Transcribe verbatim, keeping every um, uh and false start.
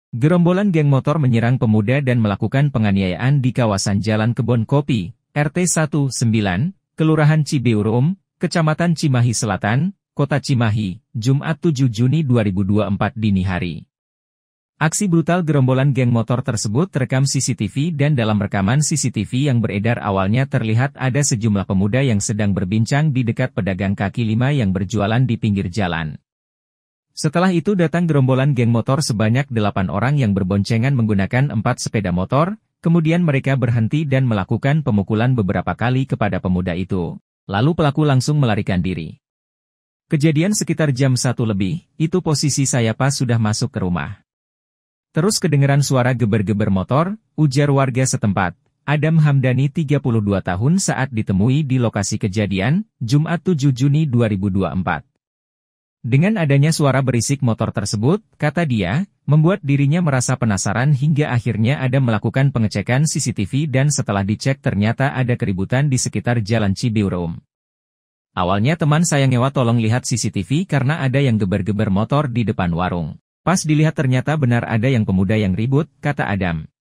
Gerombolan geng motor menyerang pemuda dan melakukan penganiayaan di kawasan Jalan Kebon Kopi, R T sembilan belas, Kelurahan Cibeurum, Kecamatan Cimahi Selatan, Kota Cimahi, Jumat tujuh Juni dua ribu dua puluh empat dini hari. Aksi brutal gerombolan geng motor tersebut terekam C C T V dan dalam rekaman C C T V yang beredar awalnya terlihat ada sejumlah pemuda yang sedang berbincang di dekat pedagang kaki lima yang berjualan di pinggir jalan. Setelah itu datang gerombolan geng motor sebanyak delapan orang yang berboncengan menggunakan empat sepeda motor, kemudian mereka berhenti dan melakukan pemukulan beberapa kali kepada pemuda itu. Lalu pelaku langsung melarikan diri. Kejadian sekitar jam satu lebih, itu posisi saya pas sudah masuk ke rumah. Terus kedengeran suara geber-geber motor, ujar warga setempat. Adam Hamdani tiga puluh dua tahun saat ditemui di lokasi kejadian, Jumat tujuh Juni dua ribu dua puluh empat. Dengan adanya suara berisik motor tersebut, kata dia, membuat dirinya merasa penasaran hingga akhirnya Adam melakukan pengecekan C C T V dan setelah dicek ternyata ada keributan di sekitar Jalan Cibeurum. Awalnya teman saya nyewa tolong lihat C C T V karena ada yang geber-geber motor di depan warung. Pas dilihat ternyata benar ada yang pemuda yang ribut, kata Adam.